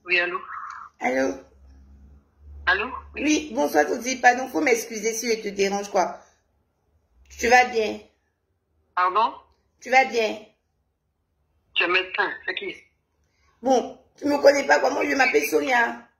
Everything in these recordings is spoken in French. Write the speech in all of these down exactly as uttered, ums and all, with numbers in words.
Oui, allô? Allô? Allô? Oui, oui, bonsoir, Toti. Pardon, faut m'excuser si je te dérange, quoi. Tu vas bien? Pardon? Tu vas bien? Tu es médecin, c'est qui? Bon, tu me connais pas, quoi. Moi, je m'appelle Sonia.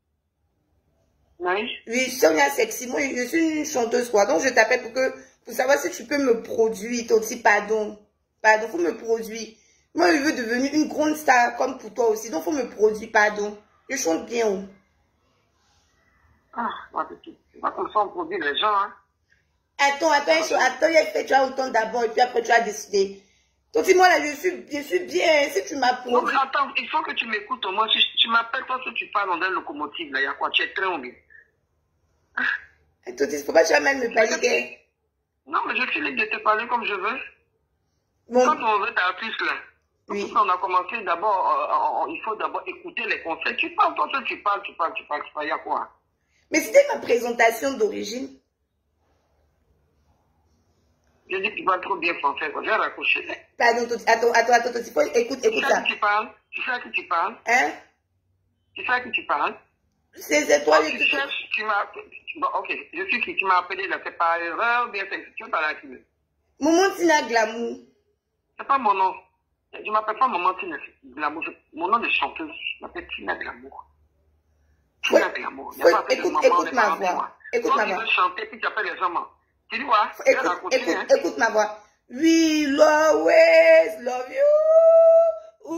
Oui? Oui, Sonia Sexy. Moi, je suis une chanteuse, quoi. Donc, je t'appelle pour que, pour savoir si tu peux me produire, Toti. Pardon. Pardon, faut me produire. Moi, je veux devenir une grande star, comme pour toi aussi. Donc, faut me produire, pardon. Je chante bien, oh. Ah, c'est pas comme ça on produit les gens, hein. Attends, attends, attends, attends, il y a fait, tu as autant d'abord, et puis après, tu as décidé. Donc, dis-moi, là, je suis, je suis bien, si tu m'as produit. Non, mais attends, il faut que tu m'écoutes au moins. Si tu m'appelles parce que tu parles dans un locomotive, là, il y a quoi? Tu es très humble. Attends, il ne faut pas que tu vas mal me parler. Non, mais je suis libre de te parler comme je veux. Bon. Quand on veut être artiste, là, oui. Quand on a commencé, d'abord, euh, il faut d'abord écouter les conseils. Tu parles, toi, tu parles, tu parles, tu parles, tu parles, il y a quoi? Mais c'était ma présentation d'origine. Je dis que tu parles trop bien français, quoi. J'ai raccroché. Pardon, attends, attends, attends, attends, écoute, écoute tu sais ça. À qui tu parles? Tu sais à qui tu parles? Hein? Tu sais à qui tu parles? C'est toi, je tu cherches, tu m'as... Bon, ok, je suis qui? Tu m'as appelé là, c'est par erreur, bien c'est tu veux parler à qui? Maman Tina Glamour. C'est pas mon nom. Je m'appelle pas Maman Tina Glamour. Mon nom de chanteuse, je m'appelle Tina Glamour. Tina Glamour. Il n'y a pas de maman, écoute ma voix. Écoute ma voix. Tu veux chanter, puis tu appelles les gens. Tu dis quoi? Écoute, écoute, hein? Écoute ma voix. We'll always love you.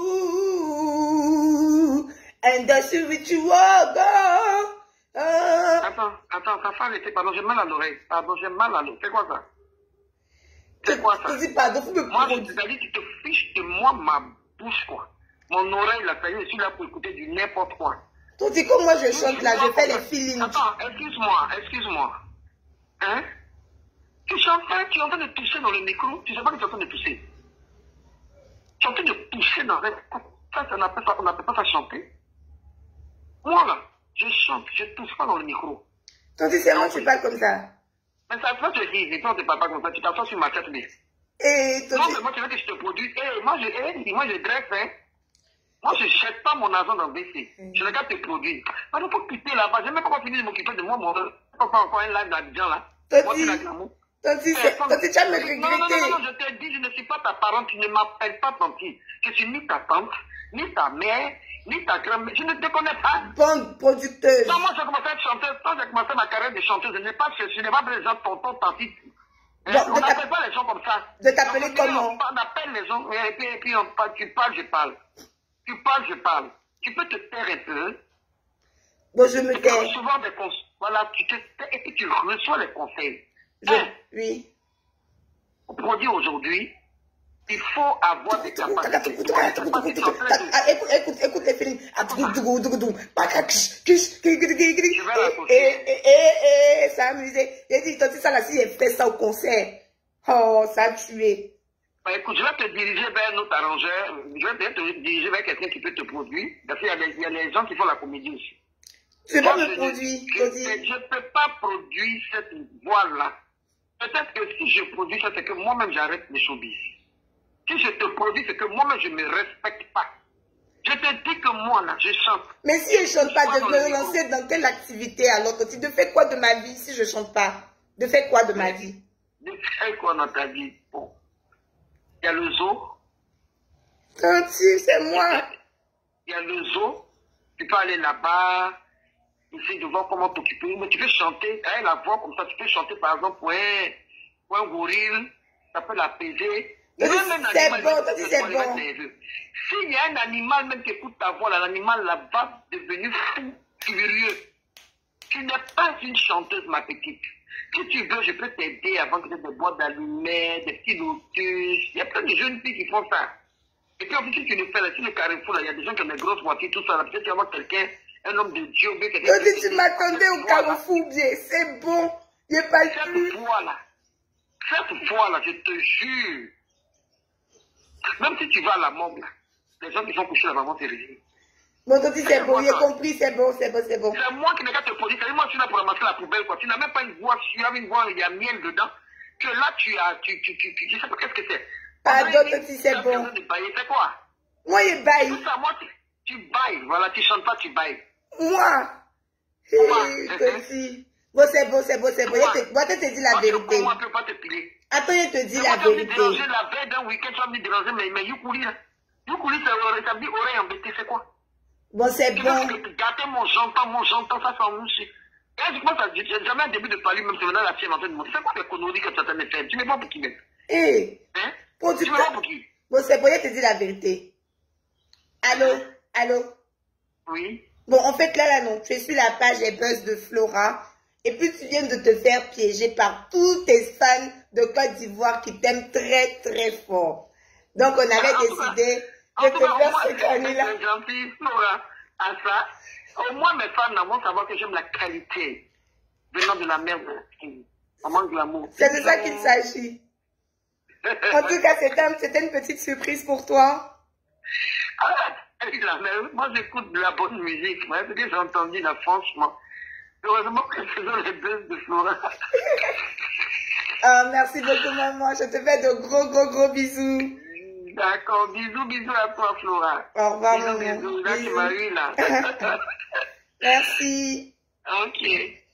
Ooh, and that's with you all go. Uh. Attends, attends, ta femme était, pardon, j'ai mal à l'oreille. Pardon, j'ai mal à l'oreille. C'est quoi ça? C'est quoi ça? Dis pardon, faut me moi, je te dis, tu te fiches de moi, ma bouche, quoi. Mon oreille, là, ça y est, je suis là pour écouter du n'importe quoi. Tu dis comme moi je chante là, je fais les feelings. Attends, excuse-moi, excuse-moi. Hein? Tu chantes, tu es en train de tousser dans le micro, tu sais pas que tu es en train de tousser. Tu es en train de tousser dans le... Ça, on n'appelle pas, pas ça chanter. Moi, là, je chante, je tousse pas dans le micro. Tandis c'est moi tu parles comme ça. Mais ça peut te dire, mais toi, tu ne parles pas comme ça, tu t'assois sur ma tête, mais... Et non, mais moi, tu veux que je te produise. Eh, moi, je, eh, moi, je dresse, hein. Moi, je ne jette pas mon argent dans le B C. Mm. Je regarde tes produits. Mais il faut quitter là-bas. Je n'ai même pas fini de m'occuper de moi, mon... Je ne peux pas encore un live d'Abidjan, là. Tandis, tandis, tandis, tu as me regretté. Non, non, non, non, je t'ai dit, je ne suis pas ta parente, tu ne m'appelles pas tanti. Je suis ni ta tante, ni ta mère, ni ta grand-mère. Je ne te connais pas. Bonne producteuse. Non, moi, j'ai commencé à être chanteuse. Quand j'ai commencé ma carrière de chanteuse, je n'ai pas, je n'ai pas besoin de tonton, tanti. Bon, on n'appelle pas les gens comme ça. De t'appeler comment? On appelle les gens, et puis, et puis on, tu parles, je parle. Tu parles, je parle. Tu peux te taire un peu. Bon, je me tais. Tu recevoir des conseils. Voilà, tu te tais et puis tu reçois les conseils. Je... Hein? Oui. Au produit aujourd'hui, il faut avoir des capacités. Écoute, écoute, écoute les films. Je vais raccrocher. Et, et, et, ça a amusé. J'ai dit, toi, ça là, si j'ai fait ça au concert. Oh, ça a tué. Bah, écoute, je vais te diriger vers notre arrangeur. Je vais te diriger vers quelqu'un qui peut te produire. Parce qu'il y a des, il y a des gens qui font la comédie aussi. Tu peux me produire. Je ne peux pas produire cette voix-là. Peut-être que si je produis ça, c'est que moi-même j'arrête les showbiz. Si je te produis, c'est que moi-même je ne me respecte pas. Je te dis que moi, là, je chante. Mais si je ne chante pas, de me lancer dans quelle activité alors? De faire quoi de ma vie si je ne chante pas? De faire quoi de ma vie? De faire quoi dans ta vie? Bon. Il y a le zoo. Tanti, c'est moi. Il y a le zoo. Tu peux aller là-bas, essayer de voir comment t'occuper. Mais tu peux chanter, hein, la voix comme ça. Tu peux chanter, par exemple, pour un, pour un gorille. Ça peut l'apaiser. C'est bon, c'est bon. S'il y a un animal même qui écoute ta voix, l'animal là va devenir fou, furieux. Tu n'es pas une chanteuse, ma petite. Si tu veux, je peux t'aider avant que tu aies des boîtes d'allumettes, des petits lotus. Il y a plein de jeunes filles qui font ça. Et puis en plus, si tu le fais là, si le carrefour là, il y a des gens qui ont des grosses voitures, tout ça, là, peut-être tu vas voir quelqu'un, un homme de Dieu, bien quelqu'un. Donc si tu m'attendais au carrefour, bien, c'est bon. Il n'y a pas de plus. Cette fois là, cette fois là, je te jure. Même si tu vas à la morgue, les gens qui sont couchés là-bas vont te réveiller. Bon, donc c'est bon, j'ai compris, c'est bon, c'est bon, c'est bon. C'est moi qui n'ai qu'à te produire. C'est moi qui suis là pour ramasser la poubelle, quoi. Tu n'as même pas une voix, tu as une voix, il y a miel dedans. Que là, tu as, tu, tu, tu, tu, je sais pas qu'est-ce que c'est. Pardon, Toti, c'est bon. C'est quoi? Moi, il baille. Tout ça, moi, Tu bailles, voilà, tu chantes pas, tu bailles. Moi. Moi. Hey, bon, c'est bon, c'est bon, c'est bon. Moi, je te dis la moi, vérité. Moi, je peux pas te piler. Attends, je te dis mais la moi, vérité. Tu vas me déranger la veille d'un week-end, tu vas me déranger, mais, mais Yukuli, là. Yukuli, ça veut dire oreille embêtée, c'est quoi? Bon, c'est bon. Gardez mon j'entends, mon j'entends, ça s'en mouche. Et je pense à j'ai jamais un début de parler, même si maintenant la fièvre en train de monter. C'est quoi les conneries que tu es en train de faire? Tu me vois pour qui même? Eh. Hein? Pour tu me vois pour qui? Bon, c'est bon, je te dis la vérité. Allô? Hein? Allô? Oui. Bon, en fait, là, là, non. Tu es sur la page et buzz de Flora. Et puis, tu viens de te faire piéger par tous tes fans de Côte d'Ivoire qui t'aiment très, très fort. Donc, on avait ah, décidé de te faire ce canular. C'est gentil, Flora. À ça, au moins, mes fans vont savoir que j'aime la qualité venant de la merde. Maman de l'amour. C'est de ça qu'il s'agit. En tout cas, c'était une petite surprise pour toi. Ah, moi, j'écoute de la bonne musique. Moi, ce que j'ai entendu là, franchement. Heureusement que c'est dans les buzz de Flora. Oh, merci beaucoup, maman. Je te fais de gros, gros, gros bisous. D'accord. Bisous, bisous à toi, Flora. Au revoir, bisous, maman. Bisous, bisous. Là, tu m'as eu, là. Merci. Ok.